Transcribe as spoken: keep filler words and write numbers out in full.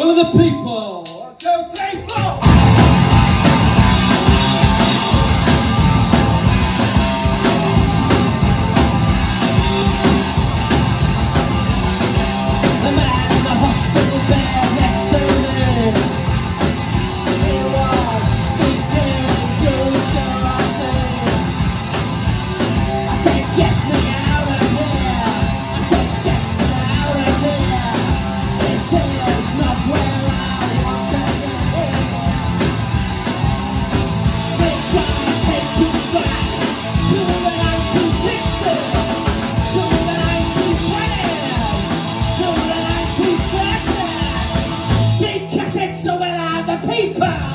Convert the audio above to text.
One of the people. One, two, three, four. The man in the hospital bed next to me, he was speaking Gujarati. I said, get me out of here. I said, get me out of here. This is not where I want to be. We're gonna take you back to the nineteen sixties, to the nineteen twenties, to the nineteen thirties, because it's all about the people.